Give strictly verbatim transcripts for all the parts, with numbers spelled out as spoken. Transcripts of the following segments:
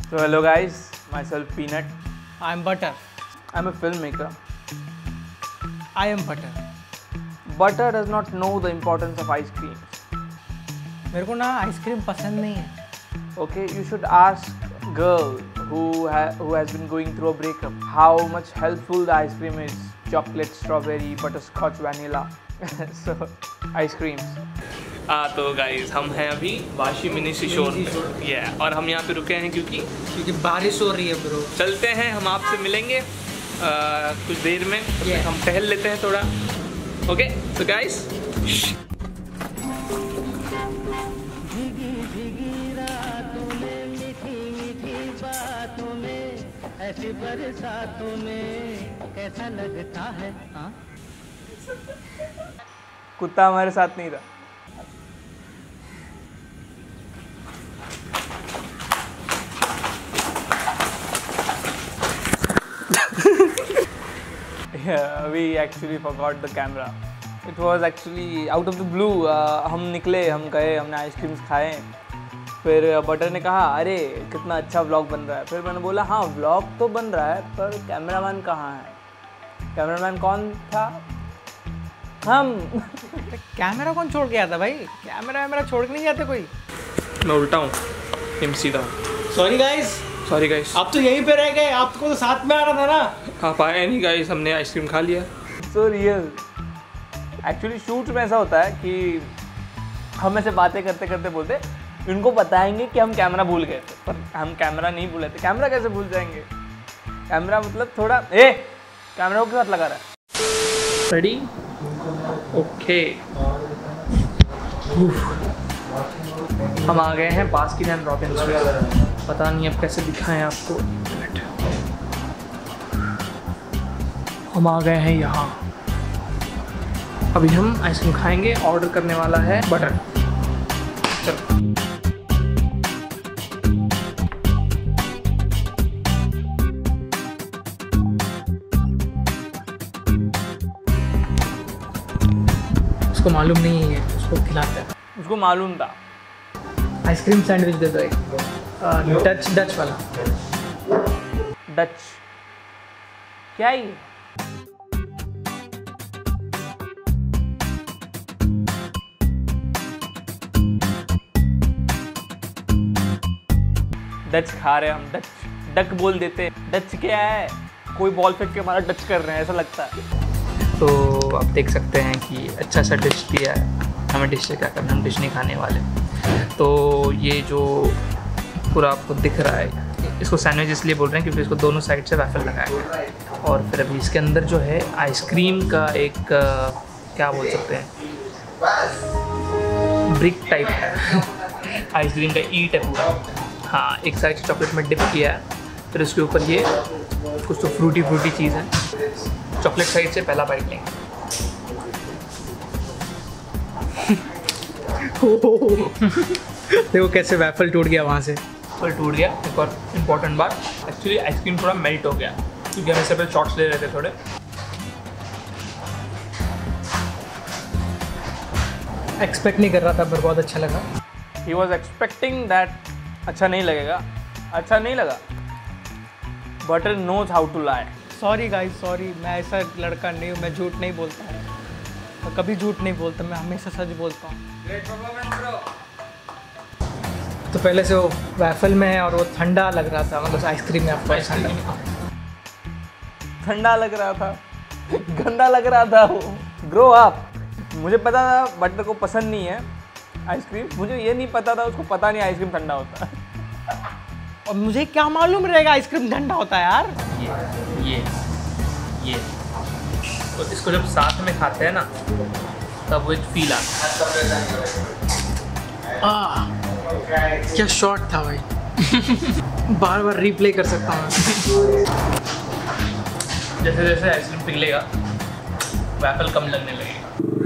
So hello guys, myself Peanut. I am Butter. I am a filmmaker. I am Butter. Butter does not know the importance of ice cream. मेरे को ना ice cream पसंद नहीं है. Okay, you should ask girl who ha who has been going through a breakup how much helpful the ice cream is. Chocolate, strawberry, butterscotch, vanilla. So ice creams. हाँ तो guys हम हैं अभी वाशी मिनी सिशोर में ये yeah, और हम यहाँ पे रुके हैं क्योंकि क्योंकि बारिश हो रही है ब्रो. चलते हैं, हम आपसे मिलेंगे आ, कुछ देर में. yeah. हम टहल लेते हैं थोड़ा. ओके सो गाइस, ऐसी बरसातों में कैसा लगता है. हाँ कुत्ता हमारे साथ नहीं था. Yeah, we actually forgot the camera. It was actually out of the blue. Uh, हम निकले, हम गए, हमने आइसक्रीम्स खाए. फिर बटर ने कहा अरे कितना अच्छा व्लॉग बन रहा है. फिर मैंने बोला हाँ व्लॉग तो बन रहा है पर कैमरामैन कहाँ है. कैमरामैन कौन था? हम. कैमरा कौन छोड़ के आता भाई? कैमरा वैमरा छोड़ के नहीं जाते कोई. मैं उल्टा हूँ, हिम सीधा. Sorry guys. Sorry guys. आप तो यहीं पे रह गए, आपको तो साथ में आना था ना. आप आए नहीं गाइस, हमने आइसक्रीम खा लिया. So real. एक्चुअली शूट में ऐसा होता है कि हम ऐसे बातें करते करते बोलते इनको बताएंगे कि हम कैमरा भूल गए थे, पर हम कैमरा नहीं भूले थे. कैमरा कैसे भूल जाएंगे? कैमरा मतलब थोड़ा ए कैमरा को क्यों हाथ लगा रहा है? रेडी? ओके. हम आ गए हैं बास्किन एंड रॉबिन्स में. पता नहीं अब कैसे दिखाएं आपको. हम आ गए हैं यहाँ. अभी हम आइसक्रीम खाएंगे. ऑर्डर करने वाला है बटर. चलो. उसको मालूम नहीं है, उसको खिलाता है. उसको मालूम था. आइसक्रीम सैंडविच दे दो एक. डच डच वाला. डच क्या ही? डच खा रहे हैं हम. डच डक बोल देते हैं. डच क्या है? कोई बॉल फेंक के हमारा डच कर रहे हैं ऐसा लगता है. तो आप देख सकते हैं कि अच्छा सा डिश दिया है. हमें डिश से क्या करना, हम डिश नहीं खाने वाले. तो ये जो पूरा आपको दिख रहा है इसको सैंडविच इसलिए बोल रहे हैं क्योंकि इसको दोनों साइड से वैफल लगाया गया है. और फिर अभी इसके अंदर जो है आइसक्रीम का एक क्या बोल सकते हैं ब्रिक टाइप है. आइसक्रीम का ईट है पूरा. हाँ, एक साइड से चॉकलेट में डिप किया है. फिर उसके ऊपर ये कुछ तो फ्रूटी फ्रूटी चीज़ है. चॉकलेट साइड से पहला बाइट लेंगे. देखो कैसे वैफल टूट गया वहाँ से. वैफल टूट गया. एक और इम्पॉर्टेंट बात, एक्चुअली आइसक्रीम थोड़ा मेल्ट हो गया क्योंकि हम इससे पहले शॉट्स ले रहे थे थोड़े. एक्सपेक्ट नहीं कर रहा था पर बहुत अच्छा लगा. ही वॉज एक्सपेक्टिंग दैट अच्छा नहीं लगेगा. अच्छा नहीं लगा. Butter knows how to lie. Sorry guys, sorry. मैं ऐसा लड़का नहीं हूँ, मैं झूठ नहीं बोलता हूँ. मैं कभी झूठ नहीं बोलता, मैं हमेशा सच बोलता हूँ. तो पहले से वो वैफल में है और वो ठंडा लग रहा था. मतलब आइसक्रीम में आपको ठंडा ठंडा लग रहा था. गंदा लग रहा था वो. Grow up. मुझे पता था बटर को पसंद नहीं है आइसक्रीम. मुझे ये नहीं पता था उसको पता नहीं आइसक्रीम ठंडा होता है. और मुझे क्या मालूम रहेगा आइसक्रीम ठंडा होता है यार. ये ये ये तो इसको जब साथ में खाते हैं ना तब वो एक फील आता है. क्या शॉट था भाई. बार बार रिप्ले कर सकता हूँ. जैसे जैसे आइसक्रीम पिघलेगा वैफल कम लगने लगेगा.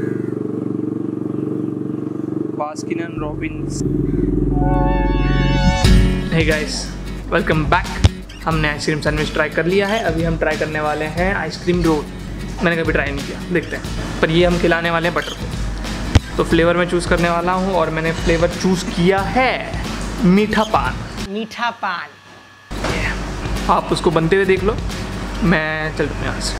Baskin and Robbins. Hey guys, welcome back. हमने आइसक्रीम सैंडविच ट्राई कर लिया है. अभी हम ट्राई करने वाले हैं आइसक्रीम रोल. मैंने कभी ट्राई नहीं किया, देखते हैं. पर ये हम खिलाने वाले हैं बटर को. तो फ्लेवर मैं चूज़ करने वाला हूँ और मैंने फ्लेवर चूज़ किया है मीठा पान. मीठा पान. आप उसको बनते हुए देख लो, मैं चलता हूँ यहाँ से।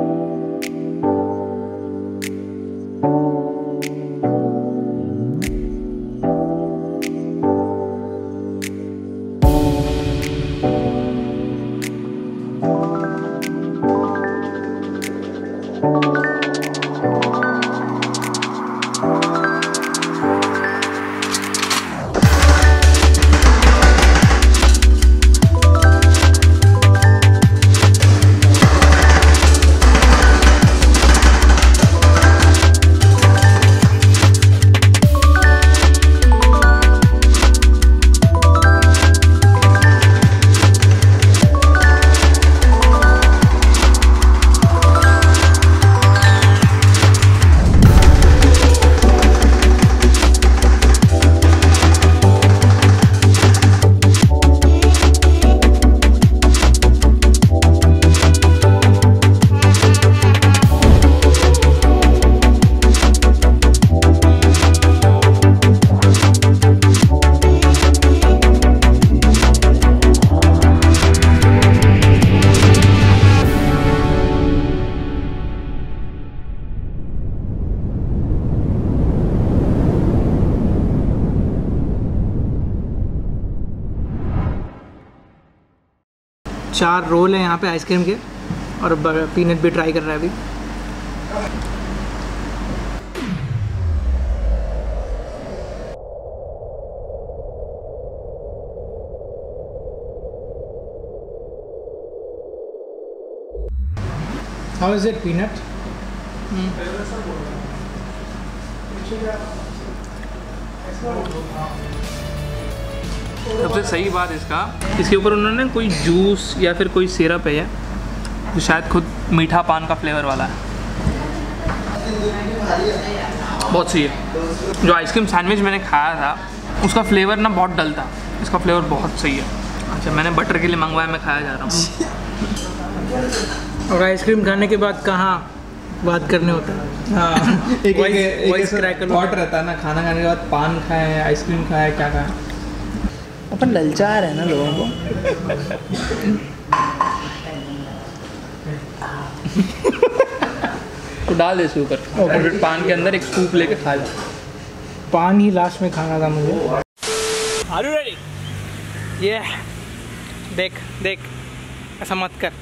चार रोल हैं यहाँ पे आइसक्रीम के, और पीनट भी ट्राई कर रहा है अभी। How is it peanut? सबसे सही बात इसका, इसके ऊपर उन्होंने कोई जूस या फिर कोई सिरप है जो शायद खुद मीठा पान का फ्लेवर वाला है। बहुत सही है। जो आइसक्रीम सैंडविच मैंने खाया था उसका फ्लेवर ना बहुत डल था, इसका फ्लेवर बहुत सही है। अच्छा, मैंने बटर के लिए मंगवाया, मैं खाया जा रहा हूँ। और आइसक्रीम खाने के बाद कहाँ बात करने होता है। हाँ, एक वॉइस क्रैक थॉट रहता है ना, खाना खाने के बाद पान खाए, आइसक्रीम खाए, क्या खाए। अपन ललचा रहे हैं ना लोगों को। तो डाल दे ऊपर, और फिर पान के अंदर एक स्कूप लेके खा जा। पान ही लास्ट में खाना था मुझे। Are you ready? ये देख देख, ऐसा मत कर।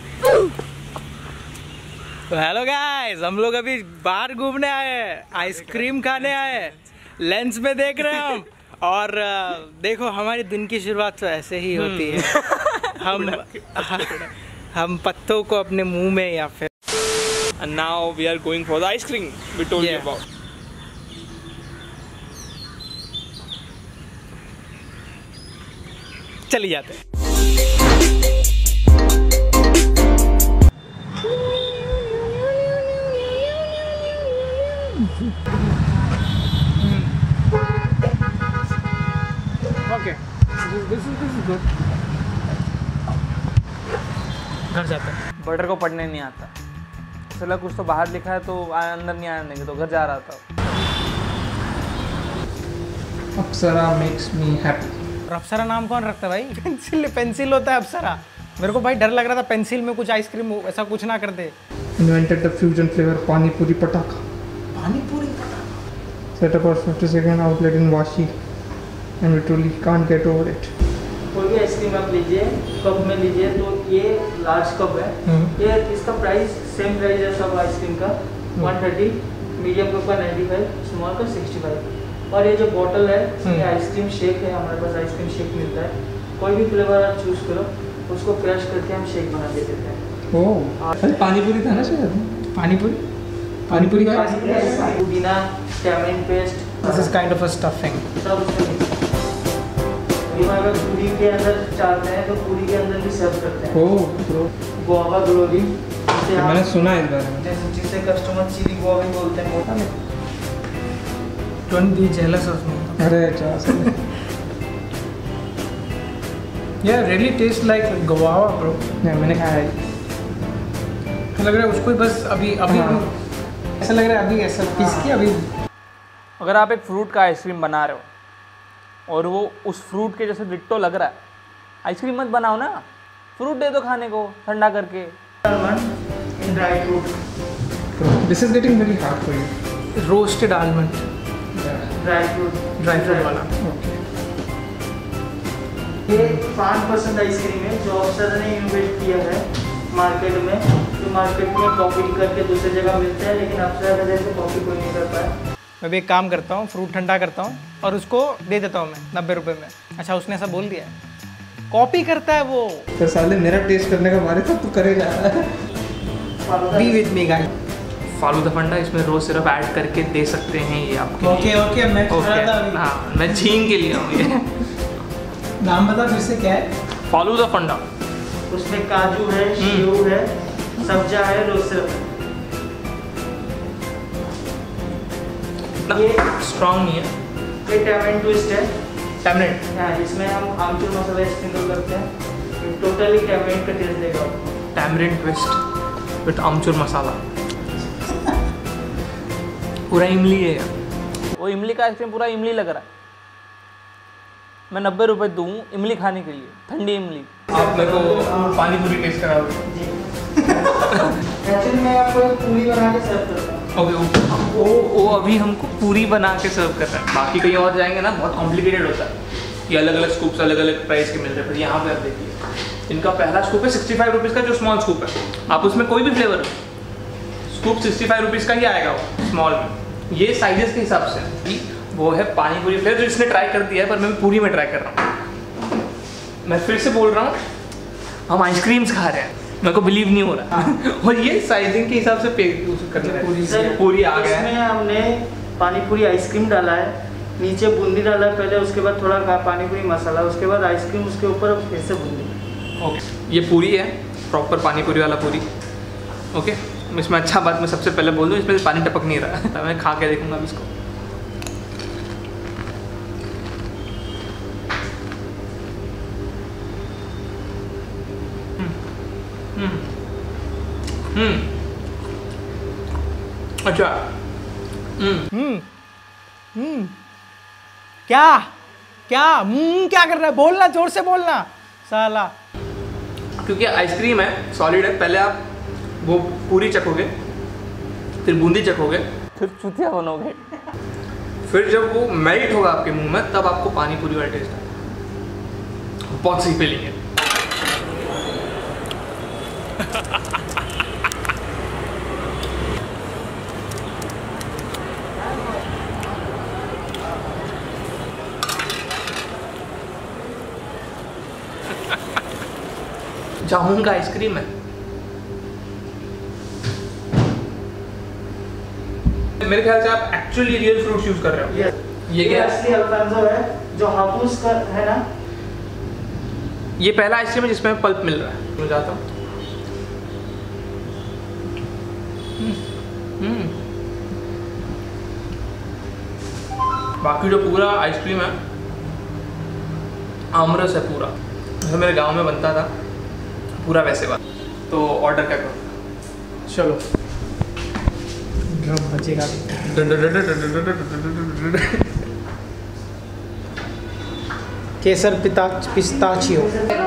तो हेलो गाइस, हम लोग अभी बाहर घूमने आए हैं, आइसक्रीम खाने आए हैं, लेंस में देख रहे हैं हम। और देखो, हमारी दिन की शुरुआत तो ऐसे ही होती है। हम हम पत्तों को अपने मुंह में या फिर। And now we are going for the ice cream we told Yeah. you about. चली जाते हैं। Okay, this is this is good. घर जाते हैं। बटर को पढ़ने नहीं आता, चला कुछ तो बाहर लिखा है तो अंदर नहीं आने देंगे, तो घर जा रहा था। अप्सरा मेक्स मी हैप्पी। अप्सरा नाम कौन रखता है भाई? पेंसिल पेंसिल होता है अप्सरा। मेरे को भाई डर लग रहा था पेंसिल में कुछ आइसक्रीम ऐसा कुछ ना कर दे। Invented the fusion flavor पानी पूरी पटाखा। पानी पूरी पटाखा। Set up our fifty second outlet in Vashi and we truly can't get over it. कोई भी आइसक्रीम आप लीजिए, कप में लीजिए, तो ये लार्ज कप है, ये इसका प्राइस सेम प्राइस है सब आइसक्रीम का, वन थर्टी, मीडियम कप का नाइन्टी फाइव, स्मॉल का सिक्सटी फाइव। और ये जो बॉटल है, ये आइसक्रीम शेक है, हमारे पास आइसक्रीम शेक मिलता है। कोई भी फ्लेवर आप चूज़ करो, उसको क्रश करके हम शेक बना के देते हैं। ओह, पानी पूरी था ना शायद? पानी पूरी पानी पूरी का पुदीना, tamarind paste, this is kind of a stuffing. सब उसमें अगर पूरी के अंदर चाहते हैं तो पूरी के अंदर भी सर्व करते हैं। ओह, गुआवा ग्लोरी, मैंने सुना है इस बारे में। जैसे जिसे कस्टमर चिली गुआवा भी बोलते हैं, होता है। Don't be jealous of me. अरे अच्छा, yeah really taste like guava bro. मैंने खाया है। लग रहा है उसको ही बस अभी अभी ऐसा लग रहा है अभी ऐसा पीस के अभी। अगर आप एक फ्रूट का आइसक्रीम बना रहे हो और वो उस फ्रूट के जैसे डिट्टो लग रहा है, आइसक्रीम मत बनाओ ना, फ्रूट दे दो खाने को ठंडा करके। Almond dry fruit. This is getting very hard for you. Roasted almond dry fruit dry fruit वाला। ये पाँच परसेंट आइसक्रीम है जो अफसर ने इन्वेस्ट किया है मार्केट में। तो मार्केट में कॉपी करके दूसरी जगह मिलते हैं, लेकिन अफसर का जैसे कॉपी कोई नहीं कर पाया। मैं भी एक काम करता हूँ, फ्रूट ठंडा करता हूँ और उसको दे देता हूँ मैं नब्बे रुपये में। अच्छा उसने ऐसा बोल दिया है, कॉपी करता है वो। तो साले मेरा टेस्ट करने का मारे था, तू करेगा। Be with me guys. Falooda फंडा, इसमें रोज सिरप ऐड करके दे सकते हैं ये आपके। ओके ओके मैं ओके हाँ, मैं छीन के लिए हूँ ये। नाम बता फिर से क्या है? फालूदा फंडा। उसमें काजू है, सेव है, सब्जा है, रोज सिरप है। ये स्ट्रॉन्ग नहीं है। ये टैमरिंड ट्विस्ट है। टैमरिंड। हाँ, इसमें हम आमचूर मसाला स्प्रिंकल करते हैं। ये टोटली टैमरिंड का टेस्ट देगा आपको। Tamarind twist with amchur masala. पूरा इमली है, वो इमली का आइसक्रीम पूरा इमली लग रहा है। मैं नब्बे रुपए दूँ इमली खाने के लिए, ठंडी इमली। आप मेरे को पानी पूरी टेस्ट कराओगे? जी। एक्चुअली मैं आपको पूरी बना के सर्व करता हूँ। ओके okay, वो वो अभी हमको पूरी बना के सर्व कर रहा है। बाकी कहीं और जाएंगे ना बहुत कॉम्प्लिकेटेड होता है। ये अलग अलग स्कूप्स अलग अलग प्राइस के मिल रहे हैं। पर यहाँ पे आप देखिए, इनका पहला स्कूप है सिक्सटी फाइव रुपीज़ का, जो स्मॉल स्कूप है। आप उसमें कोई भी फ्लेवर हो, स्कूप सिक्सटी फाइव रुपीज़ का ही आएगा वो स्मॉल में। ये साइजेस के हिसाब से वो है पानी पूरी फ्लेवर, जो इसने ट्राई कर दिया है, पर मैं पूरी में ट्राई कर रहा हूँ। मैं फिर से बोल रहा हूँ, हम आइसक्रीम्स खा रहे हैं, मेरे को बिलीव नहीं हो रहा। और ये साइजिंग के हिसाब से पे कर रहे हैं। पूरी पूरी आ गया है। इसमें हमने पानी पूरी आइसक्रीम डाला है, नीचे बूंदी डाला है पहले, उसके बाद थोड़ा पानी पूरी मसाला, उसके बाद आइसक्रीम, उसके ऊपर फिर से बूंदी। ओके, ये पूरी है प्रॉपर पानी पूरी वाला पूरी। ओके, इसमें अच्छा बात मैं सबसे पहले बोल दूँ, इसमें से पानी टपक नहीं रहा। मैं खा के देखूँगा अब इसको। हम्म अच्छा हम्म हम्म हम्म क्या क्या हम्म क्या कर रहा है? बोलना, जोर से बोलना साला। क्योंकि आइसक्रीम है, सॉलिड है। पहले आप वो पूरी चखोगे, फिर बूंदी चखोगे, फिर चूतिया बनोगे, फिर जब वो मेल्ट होगा आपके मुंह में, तब आपको पानी पूरी वाला टेस्ट आएगा। बहुत सी फीलिंग है। जामुन का आइसक्रीम है। मेरे ख्याल से आप एक्चुअली रियल फ्रूट्स यूज कर रहे हो। ये, ये क्या है? असली अल्फांसो है, जो हापुस का है ना। ये पहला आइसक्रीम है जिसमें पल्प मिल रहा है। मैं जाता हूँ। हम्म बाकी जो पूरा आइसक्रीम है आमरस है पूरा, जैसे मेरे गांव में बनता था पूरा वैसे बात। तो ऑर्डर क्या करो? चलो ड्रम बजेगा। केसर पिता पिस्ताचियो।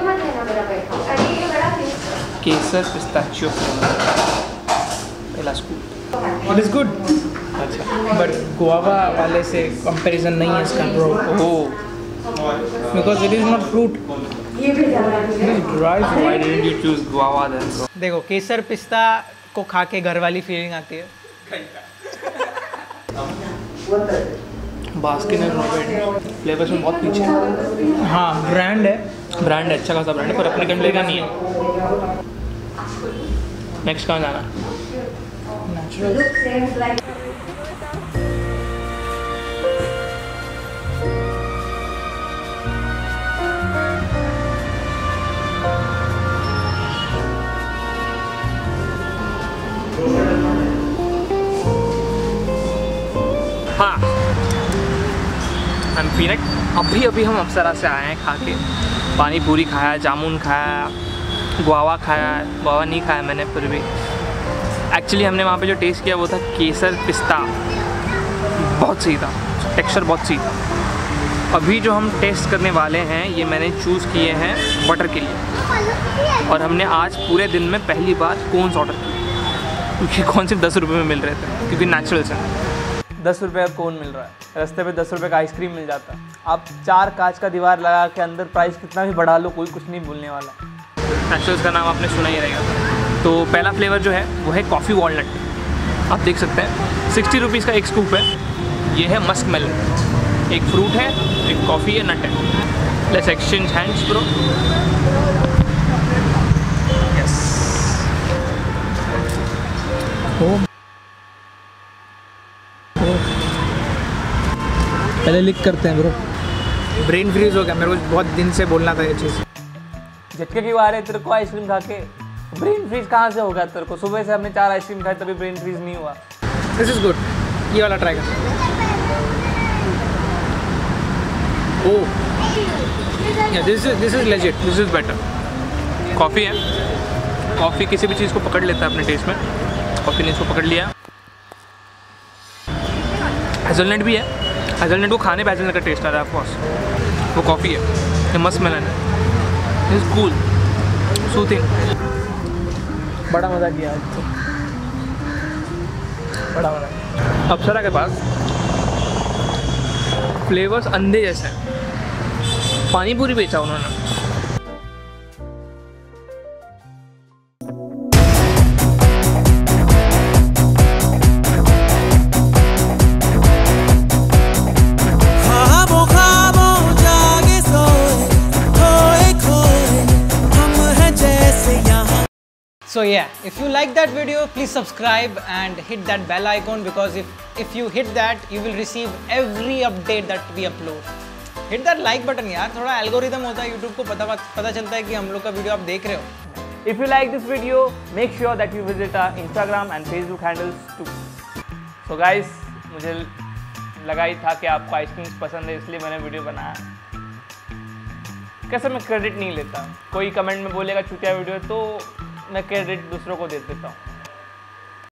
केसर पिस्ताचियो पहला स्कूप। It is good. अच्छा बट गुआवा वाले से कंपैरिजन नहीं है इसका bro. Oh, because it is not fruit, it is dry why fruit. didn't you choose guava then bro? देखो केसर पिस्ता को खा के घर वाली फीलिंग आती है। बास्किन एंड रॉबिन्स फ्लेवर्स में बहुत पीछे है। हाँ ब्रांड है, ब्रांड है, अच्छा खासा ब्रांड है, पर अपने कंट्री का नहीं है। नेक्स्ट कहाँ जाना? नेचुरल। हाँ, हम पीनट अभी अभी हम अप्सरा से आए हैं खा के। पानी पूरी खाया, जामुन खाया, गुआवा खाया। गुआवा नहीं खाया मैंने, फिर भी एक्चुअली हमने वहाँ पे जो टेस्ट किया वो था केसर पिस्ता। बहुत सही था, टेक्सचर बहुत सही था। अभी जो हम टेस्ट करने वाले हैं ये मैंने चूज़ किए हैं बटर के लिए, और हमने आज पूरे दिन में पहली बार कोन्स ऑर्डर किए, क्योंकि कौन सिर्फ दस रुपये में मिल रहे थे, क्योंकि नेचुरल्स हैं। दस रुपये का कोन मिल रहा है, रास्ते पे दस रुपये का आइसक्रीम मिल जाता है। आप चार कांच का दीवार लगा के अंदर प्राइस कितना भी बढ़ा लो, कोई कुछ नहीं बोलने वाला। नेचुरल्स का नाम आपने सुना ही रहेगा। तो पहला फ्लेवर जो है वो है कॉफ़ी वॉलनट। आप देख सकते हैं सिक्सटी रुपीज़ का एक स्कूप है। ये है मस्क मेलन, एक फ्रूट है, एक कॉफ़ी है, नट है। Let's exchange hands bro. Yes. पहले लिख करते हैं ब्रो। ब्रेन फ्रीज हो गया, मेरे को बहुत दिन से बोलना था ये चीज़। झटके क्यों आ रहे तेरे को आइसक्रीम खा के? ब्रेन फ्रीज कहाँ से होगा तेरे को? सुबह से हमने चार आइसक्रीम खाए तभी ब्रेन फ्रीज नहीं हुआ। दिस इज गुड, ये वाला ट्राई कर। Oh this is this is legit, this is better. Coffee है, कॉफ़ी किसी भी चीज़ को पकड़ लेता है अपने टेस्ट में। कॉफ़ी ने इसको पकड़ लिया। हेज़लनट भी है, हेज़लनट को खाने पे हेज़लनट का टेस्ट आ रहा है ऑफकोर्स। वो कॉफ़ी है, ये मस्त मेलन है। Is cool, soothing. बड़ा मज़ा किया आज तो, बड़ा मज़ा। अप्सरा के पास फ्लेवर्स अंधे जैसे हैं। पानी पूरी बेचा उन्होंने। So yeah, if you like that video, please subscribe and hit that bell icon, because if if you hit that, you will receive every update that we upload. Hit that like button यार, थोड़ा algorithm होता है YouTube को पता पता चलता है कि हम लोग का वीडियो आप देख रहे हो। If you like this video, make sure that you visit our Instagram and Facebook handles too. So guys, मुझे लगा ही था कि आपको आइसक्रीम पसंद है, इसलिए मैंने वीडियो बनाया। कैसे मैं क्रेडिट नहीं लेता, कोई कमेंट में बोलेगा चुतिया वीडियो तो मैं क्रेडिट दूसरों को दे देता हूँ।